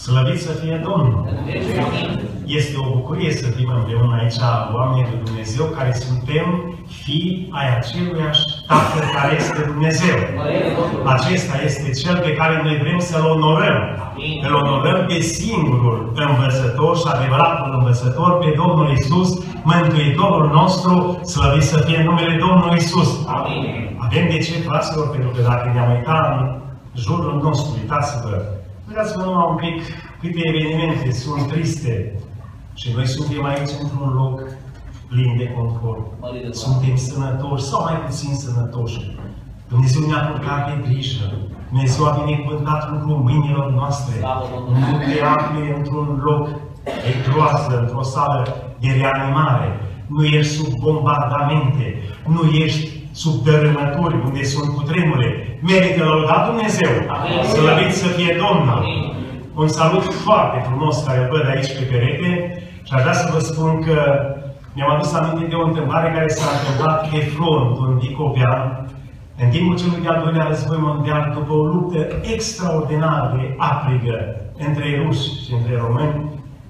Slăvit să fie Domnul! Este o bucurie să fim împreună aici, oamenii lui Dumnezeu, care suntem fii ai aceluiași Tatăl care este Dumnezeu. Acesta este Cel pe care noi vrem să-L onorăm. Îl onorăm pe singurul învățător și adevăratul învățător, pe Domnul Iisus, Mântuitorul nostru, slăvit să fie numele Domnului Iisus. Avem de ce, fraților, pentru că dacă ne-am uitat în jurul nostru, uitați-vă, uitați-vă numai un pic câte evenimente sunt triste. Și noi suntem aici într-un loc plin de confort. Suntem sănătoși sau mai puțin sănătoși. Dumnezeu ne-a purtat de grijă. Dumnezeu a binecuvântat lucrul mâinilor noastre. Nu te afli într-un loc de groază, într-o sală de reanimare. Nu ești sub bombardamente. Nu ești sub dărâmături unde sunt cutremure. Merită lăudat Dumnezeu. Slăvit să fie Domnul. Un salut foarte frumos care îl văd aici pe perete și aș vrea să vă spun că mi-am adus aminte de o întâmplare care s-a întâmplat pe frontul în Dicovean, în timpul celui de-al doilea război mondial, după o luptă extraordinar de aprigă între ruși și între români.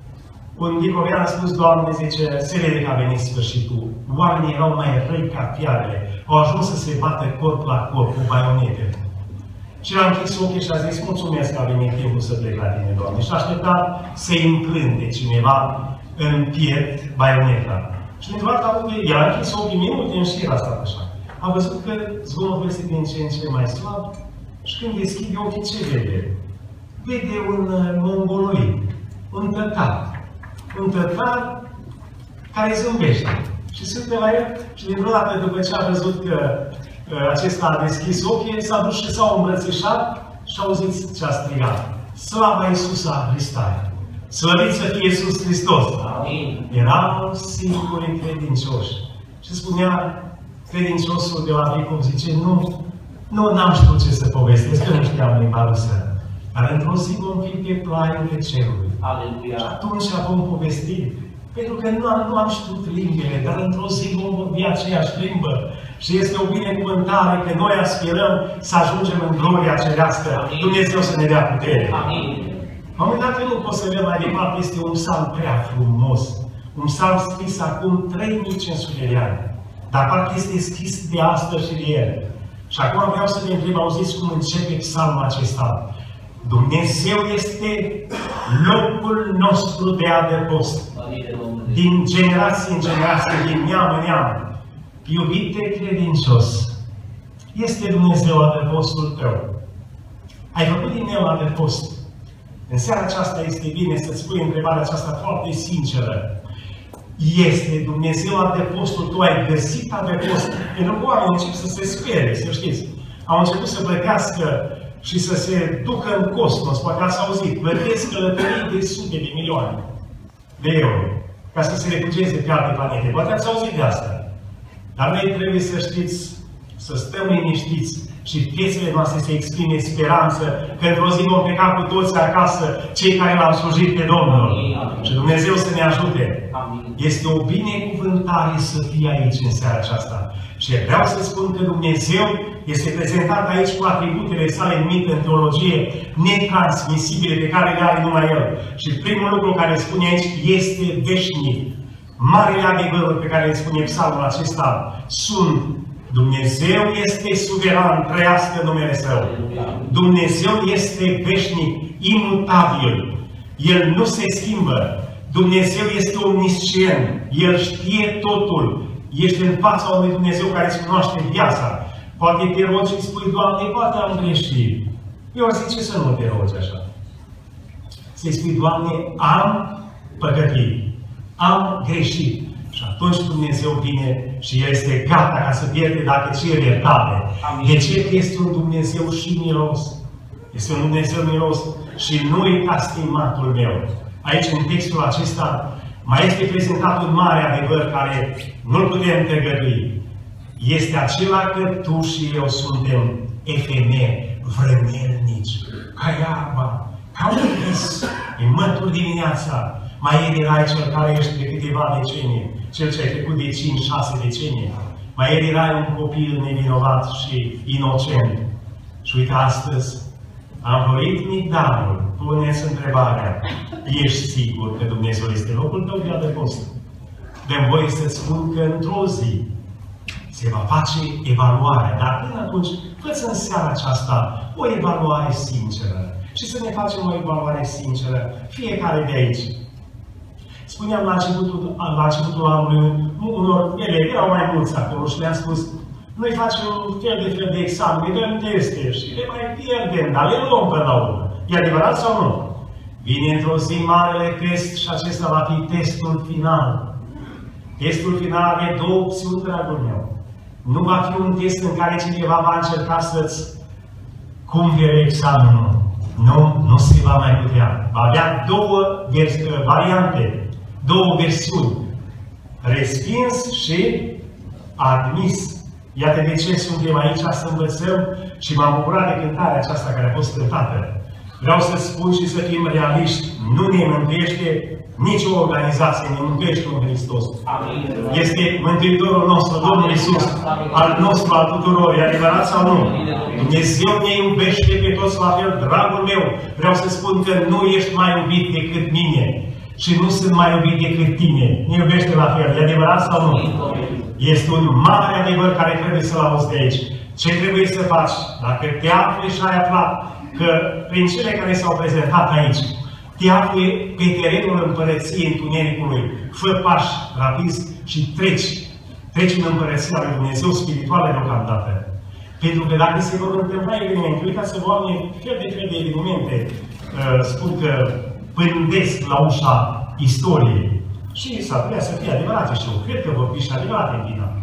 Un Dicovean a spus: Doamne, zice, se vede că a venit sfârșitul. Oamenii erau mai răi ca fiarele. Au ajuns să se bată corp la corp cu baionetele. Și l-a închis ochii și a zis: mulțumesc că a venit timpul să plec la tine, Doamne. Și a așteptat să-i înclânte cineva în piept baioneta. Și dintr-o dată el a închis ochii minute în șir, a stat așa. A văzut că zgomotul este din ce în ce mai slab și când deschide ochii, ce vede? Vede un mongoloid, un tătar. Un tătar care zâmbește. Și se uită la el și dintr-o dată, după ce a văzut că acesta a deschis ochii, s-a dus și s-a îmbrățișat și a auzit ce a strigat: Slava Iisusa Hristoare! Slăvit să fie Iisus Hristos! Amin. Erau singurii credincioși. Și spunea credinciosul de la Bicov, zice: n-am știut ce să povestesc, că nu știam limba rusă. Dar într-o zi vom fi pe plaiurile cerului. Aleluia. Și atunci vom povesti. Pentru că nu am știut limbile, dar într-o zi vom vorbi aceeași limbă. Și este o binecuvântare că noi aspirăm să ajungem în gloria cerească. Amin. Dumnezeu să ne dea putere. Amin. Am uitat că nu pot să vedem mai departe, este un psalm prea frumos. Un psalm scris acum 3500 de ani. Dar parcă este scris de astăzi și de ieri. Și acum vreau să ne întreb, auziți cum începe psalmul acesta. Dumnezeu este locul nostru de adăpost. Din generație în generație, din neam în neam. Iubite credincios, este Dumnezeu adăpostul tău. Ai făcut din el adăpost. În seara aceasta este bine să-ți pui întrebarea aceasta foarte sinceră. Este Dumnezeu adăpostul tău? Ai găsit adăpost? Pentru că oamenii încep să se spere, să știți. Au început să plătească și să se ducă în cosmos. Poate ați auzit, plătesc călătorii de sute de milioane de euro ca să se refugieze pe alte planete. Poate ați auzit de asta. Dar noi trebuie să știți, să stăm liniștiți și viețile noastre să exprime speranță că într-o zi vom pleca cu toți acasă, cei care l-au slujit pe Domnul. Amin. Și Dumnezeu să ne ajute. Amin. Este o binecuvântare să fie aici în seara aceasta. Și vreau să spun că Dumnezeu este prezentat aici cu atributele sale numite în teologie netransmisibile pe care le are numai El. Și primul lucru care spune aici este veșnic. Marele adevărul pe care îl spune psalmul acesta sunt: Dumnezeu este suveran, trăiască numele Său. Dumnezeu este veșnic, imutabil. El nu se schimbă. Dumnezeu este omniscient. El știe totul. Ești în fața unui Dumnezeu care îți cunoaște viața. Poate te rogi și spui: Doamne, poate am greșit. Eu zice să nu te rogi așa. Să-i spui: Doamne, am păcătit. Am greșit. Și atunci Dumnezeu vine și El este gata ca să pierde dacă cere iertare. De ce? Că este un Dumnezeu și milos. Este un Dumnezeu milos. Și nu uita, stimatul meu. Aici, în textul acesta, mai este prezentat un mare adevăr care nu-l putem tăgădui. Este acela că tu și eu suntem efemeri, vrămelnici, ca iarba, ca un vis, în mături dimineața. Mai ieri erai cel care ești de câteva decenii, cel ce ai trecut de 5-6 decenii. Mai ieri erai un copil nevinovat și inocent. Și uite, astăzi Am voit migdalul. Puneți întrebarea. Ești sigur că Dumnezeu este locul tău de adăpost? Dă-mi voie să-ți spun că într-o zi se va face evaluarea. Dar până atunci, fă-ți în seara aceasta o evaluare sinceră. Și să ne facem o evaluare sinceră, fiecare de aici. Spuneam la începutul anului, unor elevi, erau mai mulți acolo și le-am spus, noi facem un fel de examene, dăm teste și le mai pierdem, dar le luăm până la urmă. E adevărat sau nu? Vine într-o zi marele test și acesta va fi testul final. Testul final are două opțiuni, dragul meu. Nu va fi un test în care cineva va încerca să-ți cumpere examenul. Nu se va mai putea. Va avea două variante, două versiuni. Respins și admis. Iată de ce suntem aici să învățăm și m-am bucurat de cântarea aceasta care a fost cântată. Vreau să spun și să fim realiști. Nu ne mântuiește nicio organizație, ne mântuiește un Hristos. Amin. Este Mântuitorul nostru, Domnul Iisus, al nostru, al tuturor. E adevărat sau nu? Dumnezeu ne iubește pe toți la fel. Dragul meu, vreau să spun că nu ești mai iubit decât mine. Și nu sunt mai iubit decât tine. Ne iubește la fel. E adevărat sau nu? Este un mare adevăr care trebuie să-l auzi de aici. Ce trebuie să faci? Dacă te afli și ai aflat că prin cele care s-au prezentat aici, te afli pe terenul împărăției întunericului, fă pași rapizi și treci în împărăția lui Dumnezeu spirituală deocamdată. Pentru că dacă se vor întâmpla evenimente, uitați-vă, oameni, fel de evenimente, spun că pândesc la ușa istoriei. Și s-ar putea să fie adevărate și eu cred că vor fi și adevărate în final.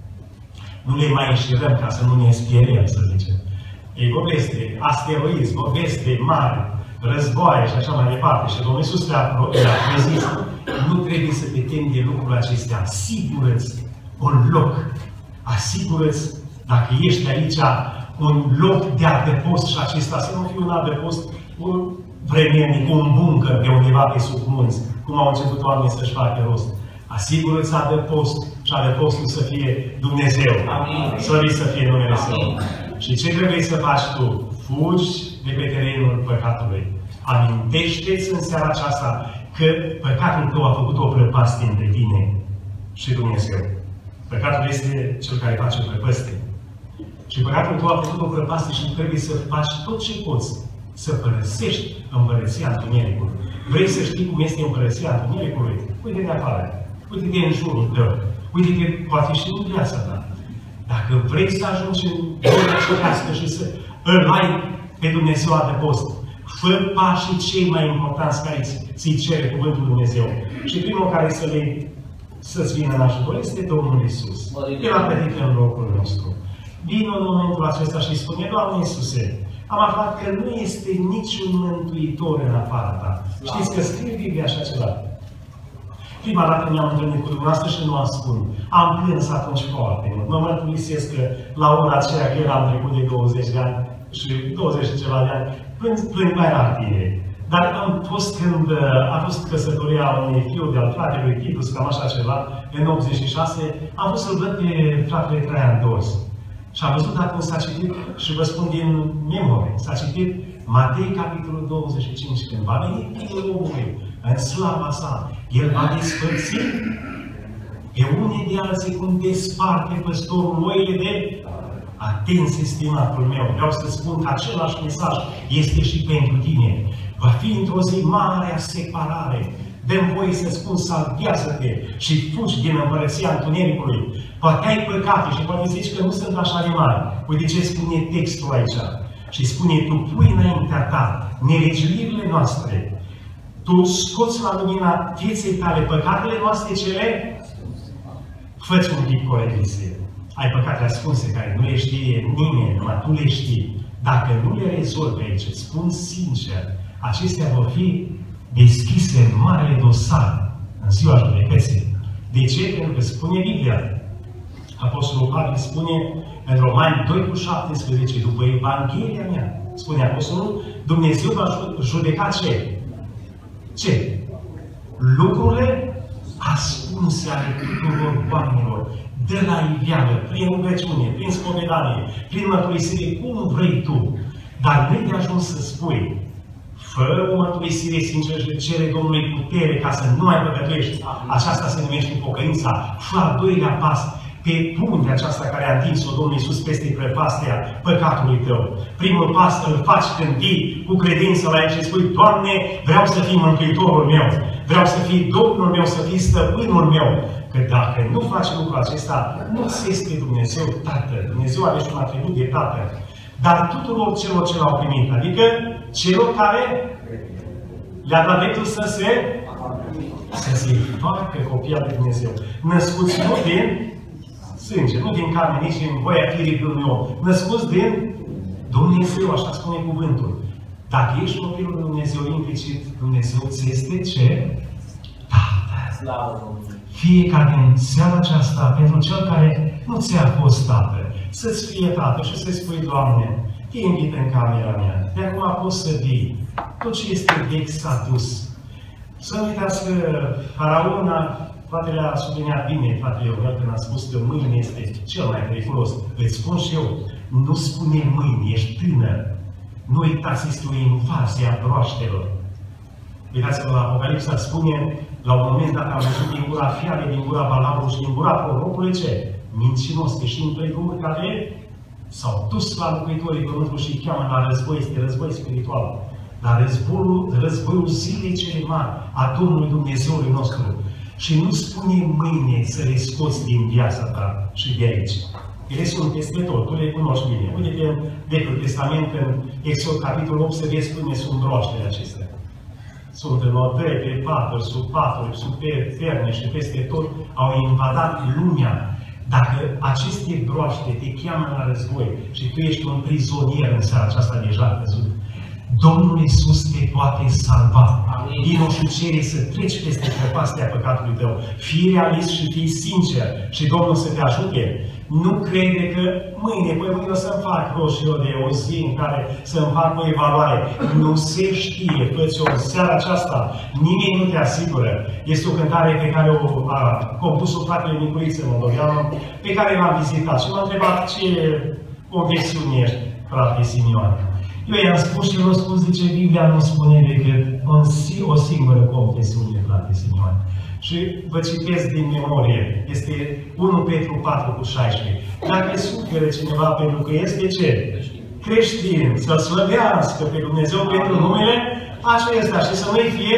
Nu le mai înșirăm ca să nu ne spieriem, să zicem. Ei vorbesc de asteroizi, vorbesc de mari, războaie și așa mai departe. Și Domnul Iisus le-a prezis. Nu trebuie să te temi de lucrurile acestea. Asigură-ți un loc. Asigură-ți, dacă ești aici, un loc de adăpost și acesta să nu fie un adăpost vremelnic, un bunker de undeva pe sub munți, cum au început oamenii să-și facă rost. Asigură-ți adăpost și adăpostul să fie Dumnezeu. Slăvit să fie numele Său. Și ce trebuie să faci tu? Fugi de pe terenul păcatului. Amintește-ți în seara aceasta că păcatul tău a făcut o prăpastie între tine și Dumnezeu. Păcatul este cel care face prăpăstie. Și păcatul tău a făcut o prăpastie și trebuie să faci tot ce poți să părăsești împărăția întunericului. Vrei să știi cum este împărăția întunericului? Uite-te afară. Uite-te în jurul tău. Uite-te, poate și în viața ta. Dacă vrei să ajungi în lumea cerească și să îl ai pe Dumnezeu adăpost, fă pașii cei mai importanți care ți-i cere Cuvântul Dumnezeu. Și primul care să-ți vină în ajutor este Domnul Iisus. El a plătit în locul nostru. Vine în momentul acesta și spune, Doamne Iisuse, am aflat că nu este niciun mântuitor în afara ta. Știți că scrie Biblia așa ceva. Prima dată ne-am întâlnit cu dumneavoastră și nu ascund. Am plâns atunci foarte mult. Mă mărturisesc că la ora aceea, că eram trecut de 20 de ani și 20 și ceva de ani, plâng mai rapide. Dar am fost când a fost căsătoria unui fiu de-al fratelui Titus, cam așa ceva, în 86, am fost să-l văd pe fratele Traian Dors. Și am văzut atunci s-a citit, și vă spun din memorie, s-a citit Matei, capitolul 25, când va veni Fiul omului în slava sa, El va despărți pe unii de alții cum desparte păstorul oile de... Atenție, stimatul meu, vreau să spun că același mesaj este și pentru tine. Va fi într-o zi marea separare. Dă-mi voie să spun, salvează-te și fugi din împărăția întunericului. Poate ai păcate și poate zici că nu sunt așa de mari. Uite ce spune textul aici. Și spune, tu pui înaintea ta nelegiuirile noastre. Tu scoți la lumina vieții tale păcatele noastre cele, fă-ți un pic corecție. Ai păcate ascunse care nu le știe nimeni, numai tu le știi. Dacă nu le rezolvi aici, spun sincer, acestea vor fi deschise în marele dosar în ziua judecății. De ce? Pentru că spune Biblia. Apostolul Pavel spune în Romani 2:17, după Evanghelia mea, spune Apostolul, Dumnezeu va judeca ce? Ce? Lucrurile ascunse ale tuturor oamenilor, de la iveală, prin rugăciune, prin spovedanie, prin mărturisire, cum vrei tu. Dar nu e de ajuns să spui, fără o mărturisire sinceră și cere Domnului putere ca să nu mai păcătuiești. Aceasta se numește pocăința. Fă al doilea pas pe puntea aceasta care a întins-o Domnul Iisus peste prăpastia păcatului tău. Primul pas îl faci când vii cu credință la El și spui, Doamne, vreau să fii Mântuitorul meu, vreau să fii Domnul meu, să fii Stăpânul meu. Că dacă nu faci lucrul acesta, nu ți este Dumnezeu Tatăl. Dumnezeu are și un atribut de Tatăl. Dar tuturor celor ce l-au primit, adică celor care le-a dat dreptul să se facă copii al lui Dumnezeu. Născuți nu din sânge, nu din carne, nici din voia firii unui om. Născuți din Dumnezeu, așa spune cuvântul. Dacă ești copilul lui Dumnezeu, implicit, Dumnezeu ți este ce? Tată. Fie ca din seara aceasta, pentru cel care nu ți-a fost tată, să-ți fie tată și să-i spui, Doamne, te invit în camera mea. De acum poți să vii. Tot ce este vechi s-a dus. Să nu uitați că Faraona, fratele a subliniat bine, fratele Iovel, când a spus că mâine este cel mai periculos. Îți spun și eu, nu spune mâine, ești tânăr. Nu uitați, este o invazie a broaștelor. Uitați-vă la Apocalipsa, spune, la un moment dat am văzut din gura fiarei, din gura Balamului și din gura prorocului ce? Mincinos, că și împrejururi care s-au dus la locuitorii pământului și cheamă la război, este război spiritual. La războiul zilei cele mari a Domnului Dumnezeului nostru. Și nu spune mâine să le scoți din viața ta și de aici. Ele sunt peste tot, tu le cunoști bine. Uite-te în Vechiul Testament, în Exod, capitolul 8, să vezi cum sunt broaștele acestea. Sunt în odăi, pe paturi, sub paturi, sub ferne și peste tot, au invadat lumea. Dacă aceste broaște te cheamă la război și tu ești un prizonier în seara aceasta deja căzut, Domnul Iisus te poate salva. Vino și cere să treci peste prăpastia păcatului tău. Fii realist și fii sincer și Domnul să te ajute. Nu crede că mâine o să-mi fac rost și eu de o zi în care să-mi fac o evaluare. Nu se știe, fă-ți-o în seara aceasta. Nimeni nu te asigură. Este o cântare pe care o a compus-o fratele Niculiță Moldoveanu, pe care l-am vizitat și m-a întrebat ce confesiune ești, frate Simeon. Eu i-am spus și el a spus, zice, Biblia nu spune decât o singură confesiune, frate Simeon. Și vă citesc din memorie, este 1 Petru 4:16. Dacă suferă cineva pentru că este ce? Creștin, să slăvească pe Dumnezeu pentru numele acesta și să nu-i fie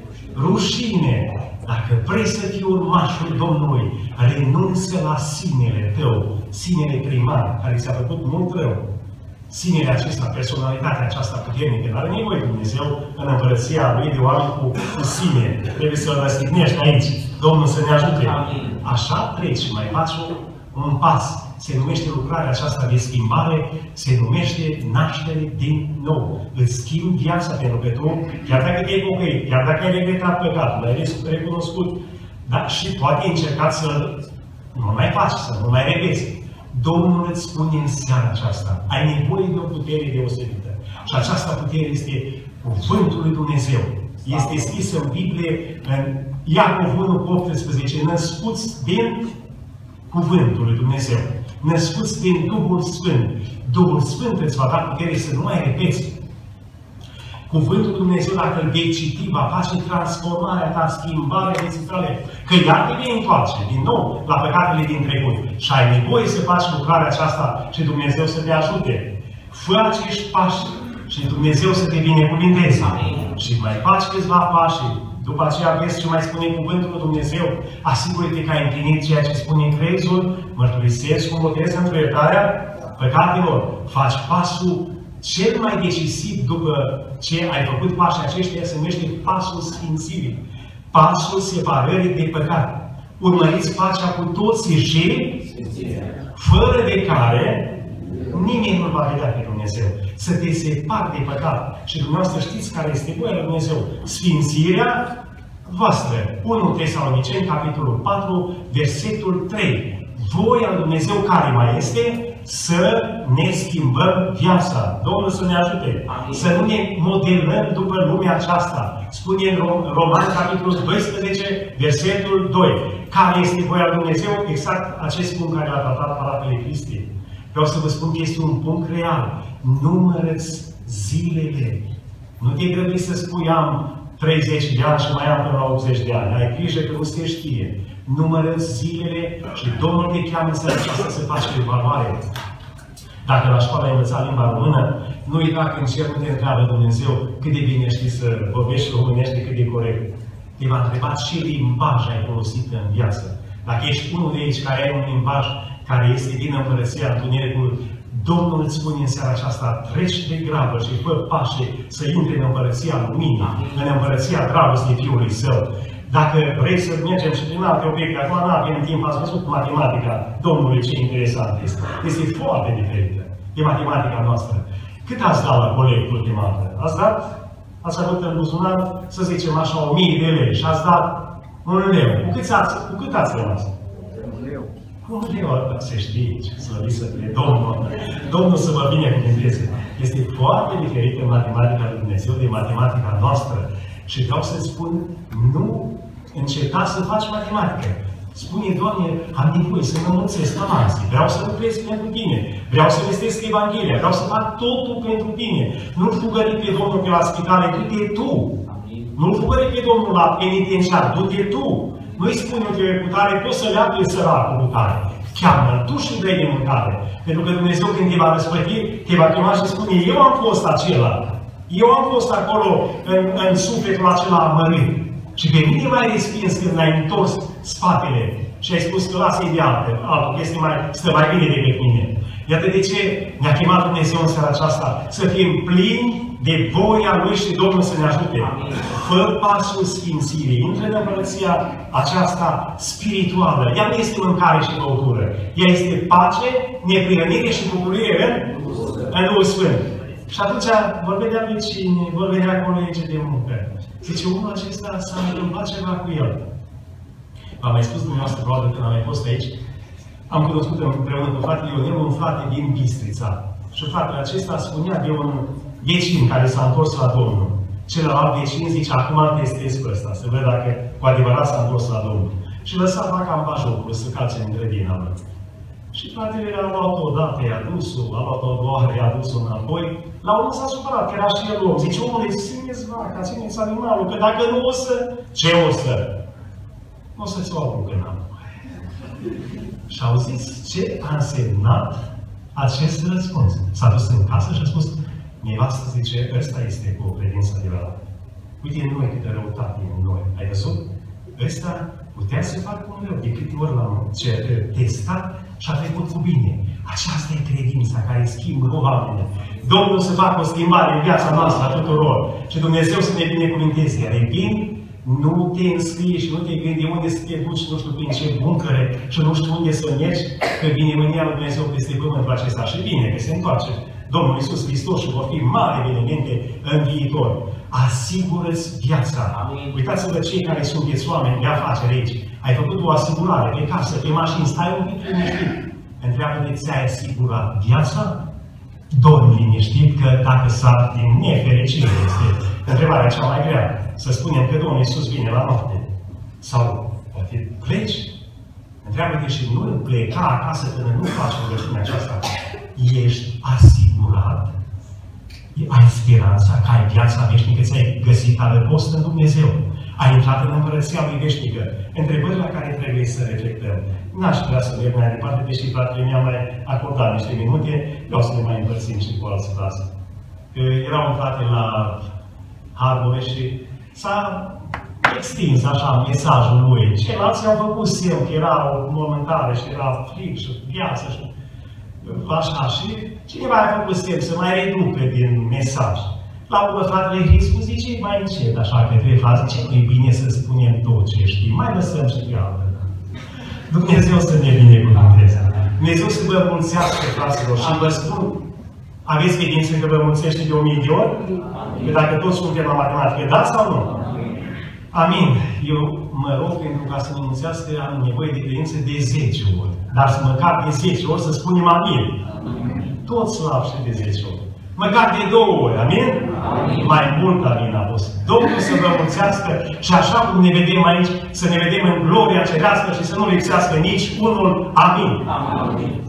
rușine. Dacă vrei să fii urmașul Domnului, renunță la sinele tău, sinele primar, care ți-a făcut mult rău. Sinele acesta, personalitatea aceasta puternică, dar nu e Dumnezeu în împărăția Lui de oameni cu sine. Trebuie să-L răstignești aici. Domnul să ne ajute. Așa treci și mai faci un pas. Se numește lucrarea aceasta de schimbare, se numește naștere din nou. Îți schimbi viața pentru că tu, chiar dacă te-ai pocăit, chiar dacă ai regretat păcatul, l-ai recunoscut, dar și poate ai încercat să nu mai faci, să nu mai repeți. Domnul îți spune în seara aceasta, ai nevoie de o putere deosebită. Și această putere este Cuvântul lui Dumnezeu. Este scris în Biblie, în Iacov 1:18, născuți din Cuvântul lui Dumnezeu. Născuți din Duhul Sfânt. Duhul Sfânt îți va da putere să nu mai repeți. Cuvântul lui Dumnezeu, dacă îl vei citi, va face transformarea ta, schimbarea vieții tale. Că iar te vei întoarce din nou la păcatele din trecut. Și ai nevoie să faci lucrarea aceasta și Dumnezeu să te ajute. Fă acești pași și Dumnezeu să te binecuvinteze. Și mai faci câțiva pași. După aceea vezi ce mai spune cuvântul lui Dumnezeu. Asigură-te că ai împlinit ceea ce spune în crezul, mărturisesc cu botez într-o iertarea păcatelor. Faci pasul cel mai decisiv după ce ai făcut pașii aceștia se numește pasul sfințirii. Pasul separării de păcat. Urmăriți pacea cu toții și fără de care nimeni nu va vedea pe Dumnezeu. Să te separi de păcat. Și dumneavoastră știți care este voia lui Dumnezeu. Sfințirea voastră. 1 Tesaloniceni, capitolul 4, versetul 3. Voia lui Dumnezeu care mai este? Să ne schimbăm viața. Domnul să ne ajute. Amin. Să nu ne modelăm după lumea aceasta. Spune în Romani, capitolul 12, versetul 2. Care este voia lui Dumnezeu? Exact acest punct care l-a tratat Palatele Cristi. Vreau să vă spun că este un punct real. Nu mă zilele. Nu te grăbi să spui am 30 de ani și mai am până la 80 de ani. Ai grijă că nu se știe. Numără-ți zilele și Domnul te cheamă să aceasta să faci o evaluare. Dacă la școală ai învățat limba română, nu uita că în cer nu te întreabă Dumnezeu cât de bine știi să vorbești românește, cât de corect. Te va întreba ce limbaj ai folosit în viață. Dacă ești unul de aici care ai un limbaj care este din Împărăția Întunericului, Domnul îți spune în seara aceasta, treci de grabă și fă pașe să intre în Împărăția Luminii, în Împărăția Dragostei Fiului Său. Dacă vrei să mergem și prin alte obiecte, acum nu avem timp, ați văzut matematica Domnului ce interesant este. Este foarte diferită de matematica noastră. Cât ați dat la coleg ultima dată? Ați avut în buzunar, să zicem așa, 1000 de lei și ați dat 1 leu. Cu cât ați rămas? 1 leu, se știe, ce slăvit să fie Domnul. Domnul să vă binecuvânteze. Este foarte diferită matematica lui Dumnezeu de matematica noastră. Și vreau să-ți spun, nu înceta să faci matematică. Spune, Doamne, am nevoie să mă învățesc tamanții, vreau să lucrez pentru Tine, vreau să vestesc Evanghelia, vreau să fac totul pentru Tine. Nu-L fugări pe Domnul pe la spitale, du-te Tu. Nu-L fugări pe Domnul la penitenciar, du-te Tu. Nu-i spune uite cu tare, poți să leagă săracul cu tare. Cheamă-L tu și dă-i de mâncare. Pentru că Dumnezeu când te va răsplăti, te va chema și spune, eu am fost acela. Eu am fost acolo în sufletul acela amărât. Și pe mine m-ai respins când ai întors spatele și ai spus că lasă-i de altul, că stă mai bine decât mine. Iată de ce ne-a chemat Dumnezeu în seara aceasta, să fim plini de voia Lui și Domnul să ne ajute. Fă pasul sfințirii, intră în Împărăția aceasta spirituală. Ea nu este mâncare și băutură. Ea este pace, neprihănire și bucurie în Duhul Sfânt. Și atunci vor vedea vecini, vor vedea colegi de muncă. Zice, omul acesta s-a întâmplat ceva cu el. V-am mai spus dumneavoastră, probabil când am mai fost aici, am cunoscut împreună cu fratele Ionel un frate din Bistrița. Și fratele acesta spunea de un vecin care s-a întors la Domnul. Celălalt vecin zice, acum îl testez pe ăsta, să văd dacă cu adevărat s-a întors la Domnul. Și lăsa faca în bajocul să calce în grădina lui. Și fratele a luat-o odată, i-a dus-o, a luat-o a doua oară, i-a dus-o înapoi. La urmă s-a supărat, că era și el om. Zice, omule, țineți vaca, țineți animalul, că dacă nu o să... Ce o să? O să-ți o apucă înapoi. Și auziți ce a însemnat acest răspuns? S-a dus în casă și a spus, nevastă zice, ăsta este cu o credință adevărată. Uite în noi câtă răutate în noi. Ai văzut? Ăsta putea să facă un rău. De câte ori l-am testat și a trecut cu bine. Aceasta e credința care schimbă oamenii. Domnul să facă o schimbare în viața noastră a tuturor. Și Dumnezeu să ne binecuvânteze. Iar e bine, nu te înscrie și nu te gândi unde să te duci, nu știu prin ce buncăre și nu știu unde să mergi, că vine mânia lui Dumnezeu peste pământul acesta. Și bine că se întoarce Domnul Iisus Hristos și vor fi mari evenimente în viitor. Asigură-ți viața. Uitați-vă cei care sunteți oameni de afaceri aici. Ai făcut o asigurare pe casă, pe mașini, stai un pic liniștit. Întreabă-te, ți-ai asigurat viața? Dormi liniștit că dacă s-ar din nefericire este întrebarea cea mai grea. Să spunem că Domnul Iisus vine la noapte. Sau poate pleci. Întreabă-te și nu pleca acasă până nu faci rugăciunea aceasta. Ești asigurat? Ai speranța că ai viața veșnică, ți-ai găsit adăpost în Dumnezeu. Ai intrat în Împărăția Lui veșnică. Întrebări la care trebuie să reflectăm. N-aș vrea să merg mai departe, deși fratele mi-a mai acordat niște minute, vreau să le mai împărțim și cu alți frați. Era un frate la Harbore și s-a extins așa mesajul lui. Ceilalți au făcut semn că era o momentare și era frig și viață și așa. Și cineva a făcut semn să mai reducă din mesaj. La urmă, fratele Hristos zice, mai încet, așa că trei frați, zice, nu e bine să spunem tot ce știm, mai lăsăm și pe altă. Dumnezeu să ne binecuvânteze. Dumnezeu să vă mulțească, fraților, și vă spun, aveți credință că vă mulțește de 1000 de ori? Că dacă toți suntem la matematică, da sau nu? Amin. Eu mă rog pentru ca să ne mulțească, am nevoie de credință de 10 ori. Dar să măcar de 10 ori să spunem amin. Toți slav și de 10 ori. Măcar de 2 ori, amin? Amin. Mai mult amin a fost. Domnul să vă mulțească și așa cum ne vedem aici, să ne vedem în gloria cerească și să nu lipsească nici unul. Amin. Amin.